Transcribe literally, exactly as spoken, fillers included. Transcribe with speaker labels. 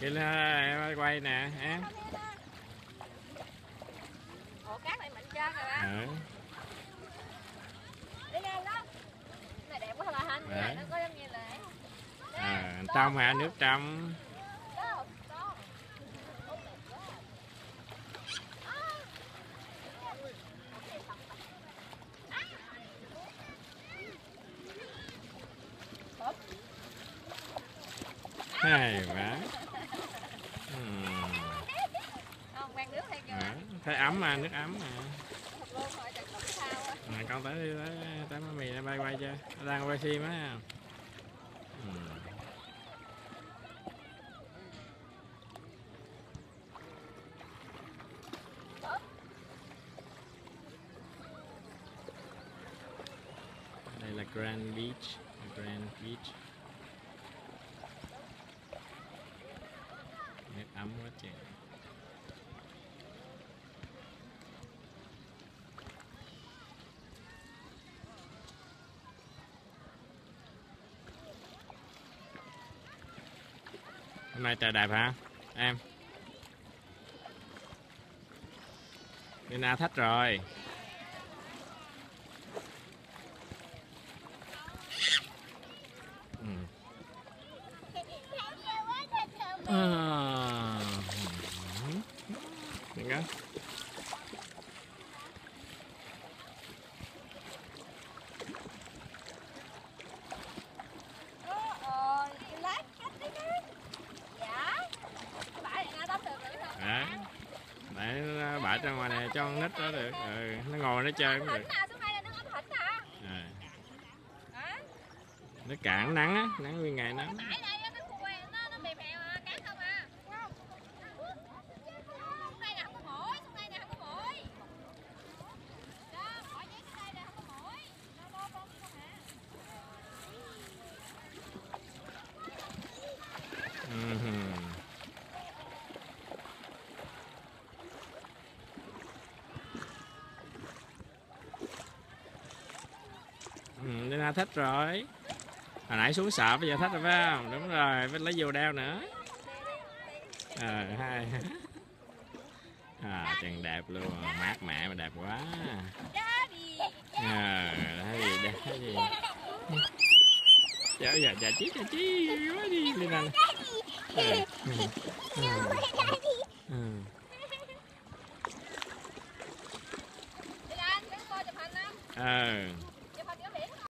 Speaker 1: Đi lên quay nè em.
Speaker 2: Ủa cát này mạnh trơn rồi ba.
Speaker 1: Ừ.
Speaker 2: Đi ngang đó. Này đẹp quá là hình này nó có giống như là.
Speaker 1: À, trong hả, nước trong. Hay quá. Uhm.
Speaker 2: Không, mang nước theo
Speaker 1: À, thấy ấm mà, nước ấm mà. À, con tới đi tới, tới má mì nó bay quay cho. Nó đang quay phim á. Uhm. Đây là Grand Beach, Grand Beach. Nước ấm quá trời. Hôm nay trời đẹp hả em? Đi Na Thách rồi. Ừ. À. Đừng có. Đấy. Để nó bãi ra ngoài này cho con nít đó được. Ừ, nó ngồi nó chơi cũng được. À. Nó cạn nắng á, nắng nguyên ngày nắng. Uh-huh. Ừ, đi Na Thích rồi. Hồi nãy xuống sợ bây giờ thích rồi phải không? Đúng rồi, phải lấy vô đeo nữa. Ờ, hai. À, chân đẹp luôn, mát mẻ mà đẹp quá. Ờ, đó gì, đó gì. Chào giờ, chào chí, chào chí, quá đi, đi nè. Ừ. Ừ. Ừ. Ừ.